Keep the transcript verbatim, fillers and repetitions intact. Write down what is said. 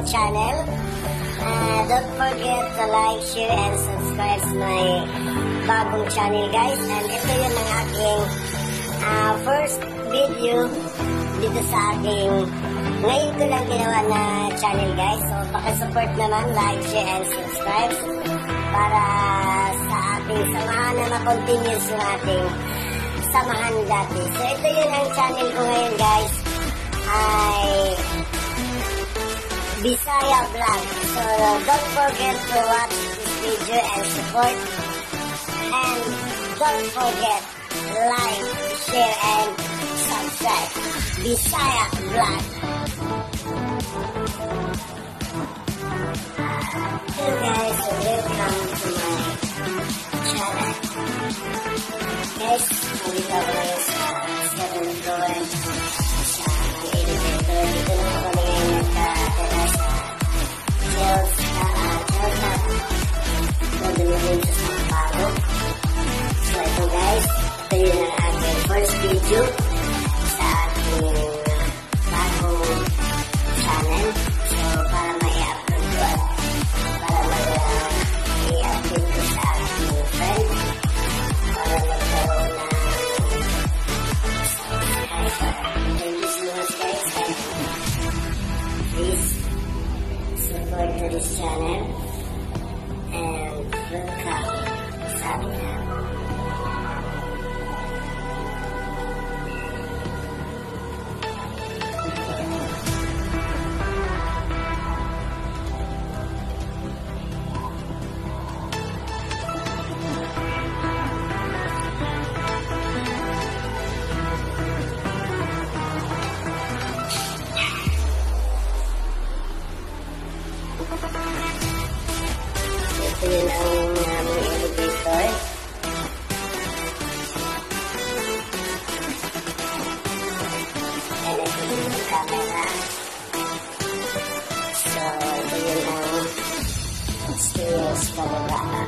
channel. Uh, don't forget to like, share, and subscribe sa my bagong channel, guys. And ito yun ang aking uh, first video dito sa aking ngayon ko lang ginawa na channel, guys. So, pakisupport naman, like, share, and subscribe para sa ating samahan na ma-continuous yung ating samahan dati. So, ito yun ang channel ko ngayon, guys. Ay Bisaya Vlog. So, don't forget to watch this video and support. And don't forget, like, share, and subscribe. Bisaya Vlog. Hello guys, so welcome to my channel. Guys, nandito ako ngayon sa seven floor sa elevator. Dito na ako ngayon nagkatira sa sales na sales na nandun sa San Paolo. So ito guys, ito yun ang aking first video sa aking bagong channel. So para mai-upload ko at para mag-i-upload ko sa aking friend para magkaroon ng subscriber. Thank you so much guys, and please support to this channel and welcome sa aking channel. Ito yun ang aming elevator. And ito yun ang camera. So, ito yun ang stairs pababa.